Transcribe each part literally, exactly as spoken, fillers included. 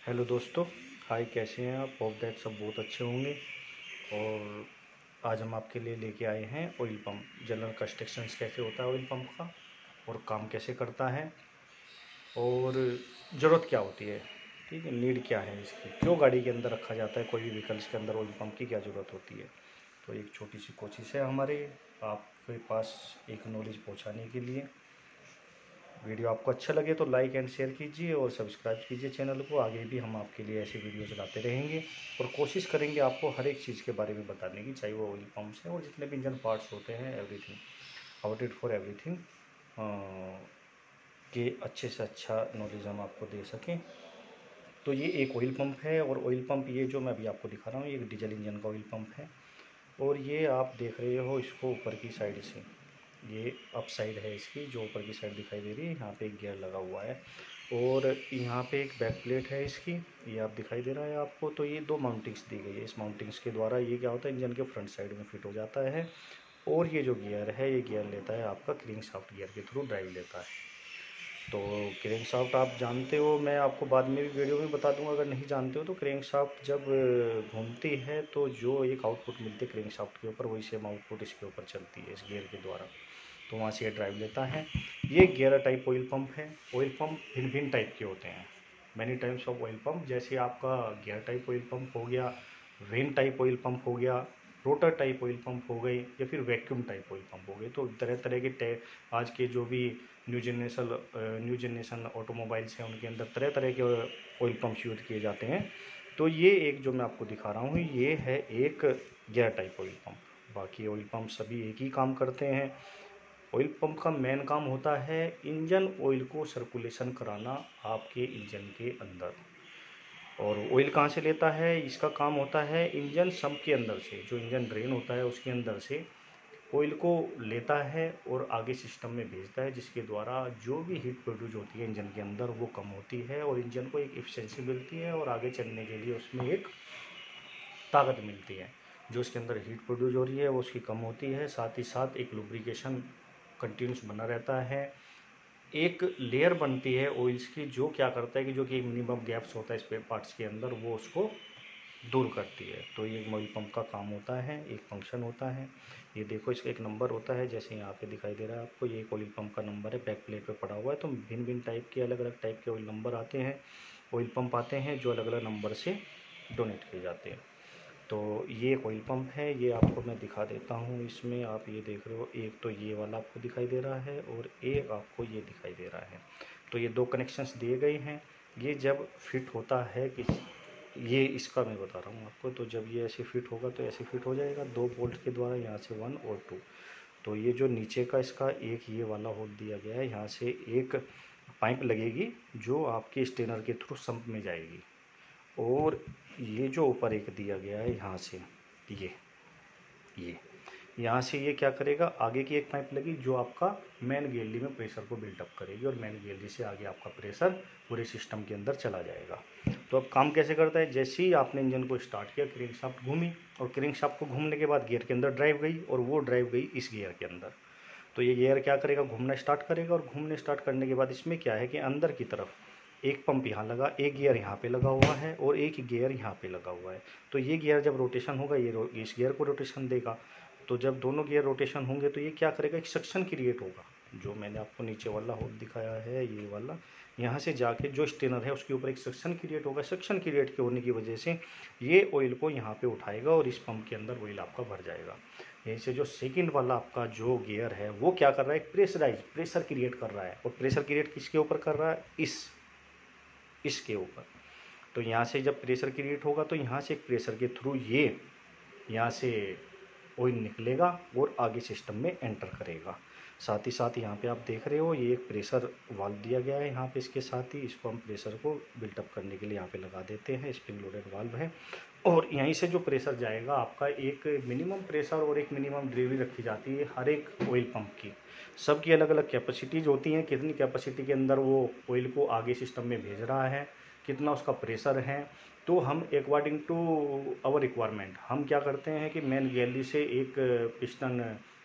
Hello दोस्तों, हाय, कैसे हैं आप? होप दैट सब बहुत अच्छे होंगे। और आज हम आपके लिए लेके आए हैं ऑयल पंप। जनरल कंस्ट्रक्शंस कैसे होता है ऑयल पंप का, और काम कैसे करता है, और ज़रूरत क्या होती है, ठीक है, नीड क्या है इसकी, क्यों गाड़ी के अंदर रखा जाता है, कोई भी व्हीकल्स के अंदर ऑयल पंप की क्या ज़रूरत होती है। तो एक छोटी सी कोशिश है हमारे आपके पास एक नॉलेज पहुँचाने के लिए। वीडियो आपको अच्छा लगे तो लाइक एंड शेयर कीजिए और सब्सक्राइब कीजिए चैनल को। आगे भी हम आपके लिए ऐसे वीडियोस लाते रहेंगे और कोशिश करेंगे आपको हर एक चीज़ के बारे में बताने की, चाहे वो ऑयल पम्प्स हैं और जितने भी इंजन पार्ट्स होते हैं, everything about it for everything के अच्छे से अच्छा नॉलेज हम आपको दे सकें। तो ये एक ऑयल पंप है, और ऑयल पंप ये जो मैं अभी आपको दिखा रहा हूँ ये एक डीजल इंजन का ऑयल पंप है। और ये आप देख रहे हो इसको ऊपर की साइड से, ये अप साइड है इसकी, जो ऊपर की साइड दिखाई दे रही है, यहाँ पे एक गियर लगा हुआ है और यहाँ पे एक बैक प्लेट है इसकी, ये आप दिखाई दे रहा है आपको। तो ये दो माउंटिंग्स दी गई है, इस माउंटिंग्स के द्वारा ये क्या होता है, इंजन के फ्रंट साइड में फिट हो जाता है। और ये जो गियर है, ये गियर लेता है आपका क्रैंकशाफ्ट गियर के थ्रू ड्राइव लेता है। तो क्रैंकशाफ्ट आप जानते हो, मैं आपको बाद में भी वीडियो में बता दूंगा अगर नहीं जानते हो। तो क्रैंकशाफ्ट जब घूमती है तो जो एक आउटपुट मिलती है क्रैंकशाफ्ट के ऊपर, वही सेम आउटपुट इसके ऊपर चलती है इस गियर के द्वारा। तो वहाँ से ये ड्राइव लेता है। ये गियर टाइप ऑयल पंप है। ऑयल पंप भिन्न भिन्न टाइप के होते हैं, many types of oil pump. जैसे आपका गियर टाइप ऑयल पंप हो गया, वेन टाइप ऑयल पंप हो गया, रोटर टाइप ऑयल पंप हो गए, या फिर वैक्यूम टाइप ऑयल पंप हो गए। तो तरह तरह के आज के जो भी new generation new generation automobiles हैं उनके अंदर तरह तरह के ऑयल पंप्स यूज किए जाते हैं। तो ये एक जो मैं आपको दिखा रहा हूँ ये है एक गियर टाइप ऑयल पंप। बाकी ऑयल पंप सभी एक ही काम करते हैं। ऑयल पंप का मेन काम होता है इंजन ऑयल को सर्कुलेशन कराना आपके इंजन के अंदर। और ऑयल कहाँ से लेता है, इसका काम होता है इंजन सम्प के अंदर से, जो इंजन ड्रेन होता है उसके अंदर से ऑयल को लेता है और आगे सिस्टम में भेजता है, जिसके द्वारा जो भी हीट प्रोड्यूस होती है इंजन के अंदर वो कम होती है और इंजन को एक एफिशिएंसी मिलती है और आगे चलने के लिए उसमें एक ताकत मिलती है। जो उसके अंदर हीट प्रोड्यूस हो रही है वो उसकी कम होती है, साथ ही साथ एक लुब्रिकेशन कंटिन्यूस बना रहता है। एक लेयर बनती है ऑयल्स की, जो क्या करता है कि जो कि मिनिमम गैप्स होता है स्पेयर पार्ट्स के अंदर, वो उसको दूर करती है। तो ये ऑयल पंप का काम होता है, एक फंक्शन होता है। ये देखो इसका एक नंबर होता है, जैसे यहाँ पे दिखाई दे रहा है आपको, ये एक ऑयल पंप का नंबर है, बैक प्लेट पे पड़ा हुआ है। तो भिन्न भिन्न टाइप के अलग अलग टाइप के ऑयल नंबर आते हैं, ऑयल पंप आते हैं जो अलग अलग नंबर से डोनेट किए जाते हैं। तो ये एक ऑयल पंप है, ये आपको मैं दिखा देता हूँ। इसमें आप ये देख रहे हो, एक तो ये वाला आपको दिखाई दे रहा है और एक आपको ये दिखाई दे रहा है। तो ये दो कनेक्शंस दिए गए हैं। ये जब फिट होता है कि ये इसका मैं बता रहा हूँ आपको, तो जब ये ऐसे फिट होगा तो ऐसे फिट हो जाएगा दो बोल्ट के द्वारा, यहाँ से वन और टू। तो ये जो नीचे का इसका एक ये वाला होल दिया गया है, यहाँ से एक पाइप लगेगी जो आपके स्टेनर के थ्रू सम्प में जाएगी। और ये जो ऊपर एक दिया गया है यहाँ से, ये ये यहाँ से ये क्या करेगा, आगे की एक पाइप लगी जो आपका मेन गैली में प्रेशर को बिल्टअप करेगी और मेन गैली से आगे आपका प्रेशर पूरे सिस्टम के अंदर चला जाएगा। तो अब काम कैसे करता है, जैसे ही आपने इंजन को स्टार्ट किया, क्रैंकशाफ्ट घूमी और क्रैंकशाफ्ट को घूमने के बाद गियर के अंदर ड्राइव गई और वो ड्राइव गई इस गियर के अंदर। तो ये गियर क्या करेगा, घूमना स्टार्ट करेगा, और घूमने स्टार्ट करने के बाद इसमें क्या है कि अंदर की तरफ एक पंप यहाँ लगा, एक गियर यहाँ पे लगा हुआ है और एक गियर यहाँ पे लगा हुआ है। तो ये गियर जब रोटेशन होगा ये रो, इस गियर को रोटेशन देगा। तो जब दोनों गियर रोटेशन होंगे तो ये क्या करेगा, एक सक्शन क्रिएट होगा, जो मैंने आपको नीचे वाला होल दिखाया है ये वाला, यहाँ से जाके जो स्टेनर है उसके ऊपर एक सक्शन क्रिएट होगा। सक्शन क्रिएट के होने की वजह से ये ऑयल को यहाँ पे उठाएगा और इस पंप के अंदर ऑयल आपका भर जाएगा। यहीं से जो सेकंड वाला आपका जो गियर है वो क्या कर रहा है, प्रेशराइज प्रेशर क्रिएट कर रहा है। और प्रेशर क्रिएट किसके ऊपर कर रहा है, इस इसके ऊपर। तो यहाँ से जब प्रेशर क्रिएट होगा तो यहाँ से एक प्रेशर के थ्रू ये यहाँ से ऑयल निकलेगा और आगे सिस्टम में एंटर करेगा। साथ ही साथ यहाँ पे आप देख रहे हो ये एक प्रेशर वाल्व दिया गया है यहाँ पे, इसके साथ ही इसको हम प्रेशर को बिल्टअप करने के लिए यहाँ पे लगा देते हैं, स्प्रिंग लोडेड वाल्व है। और यहीं से जो प्रेशर जाएगा आपका, एक मिनिमम प्रेशर और एक मिनिमम डिलीवरी रखी जाती है हर एक ऑयल पंप की। सबकी अलग अलग कैपेसिटीज़ होती हैं, कितनी कैपेसिटी के अंदर वो ऑयल को आगे सिस्टम में भेज रहा है, कितना उसका प्रेशर है। तो हम अकॉर्डिंग टू आवर रिक्वायरमेंट हम क्या करते हैं कि मेन गैली से एक पिस्टन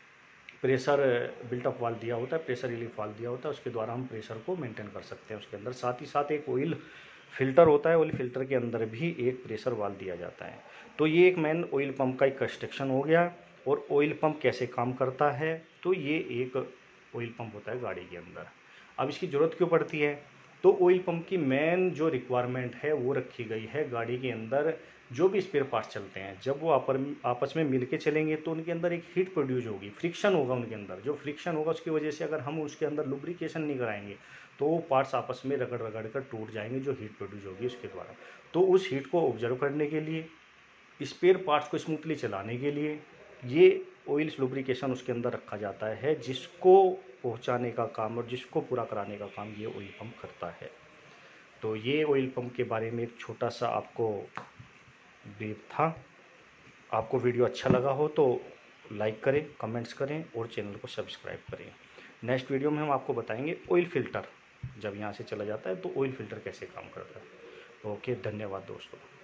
प्रेशर बिल्टअप वाल्व दिया होता है, प्रेशर रिलीफ वाल्व दिया होता है, उसके द्वारा हम प्रेशर को मेंटेन कर सकते हैं उसके अंदर। साथ ही साथ एक ऑयल फिल्टर होता है, ऑयल फिल्टर के अंदर भी एक प्रेशर वाल्व दिया जाता है। तो ये एक मेन ऑयल पंप का एक कंस्ट्रक्शन हो गया। और ऑयल पंप कैसे काम करता है, तो ये एक ऑयल पंप होता है गाड़ी के अंदर। अब इसकी ज़रूरत क्यों पड़ती है, तो ऑयल पंप की मेन जो रिक्वायरमेंट है वो रखी गई है गाड़ी के अंदर। जो भी स्पेयर पार्ट्स चलते हैं जब वो आपस आपस में मिल के चलेंगे तो उनके अंदर एक हीट प्रोड्यूस होगी, फ्रिक्शन होगा उनके अंदर। जो फ्रिक्शन होगा उसकी वजह से अगर हम उसके अंदर लुब्रिकेशन नहीं कराएंगे तो वो पार्ट्स आपस में रगड़ रगड़ कर टूट जाएंगे, जो हीट प्रोड्यूस होगी उसके द्वारा। तो उस हीट को ऑब्जर्व करने के लिए, स्पेयर पार्ट्स को स्मूथली चलाने के लिए ये ऑयल लुब्रिकेशन उसके अंदर रखा जाता है, जिसको पहुंचाने का काम और जिसको पूरा कराने का काम ये ऑयल पंप करता है। तो ये ऑयल पंप के बारे में एक छोटा सा आपको ब्रीफ था। आपको वीडियो अच्छा लगा हो तो लाइक करें, कमेंट्स करें और चैनल को सब्सक्राइब करें। नेक्स्ट वीडियो में हम आपको बताएंगे ऑयल फ़िल्टर, जब यहाँ से चला जाता है तो ऑयल फ़िल्टर कैसे काम करता है। ओके, धन्यवाद दोस्तों।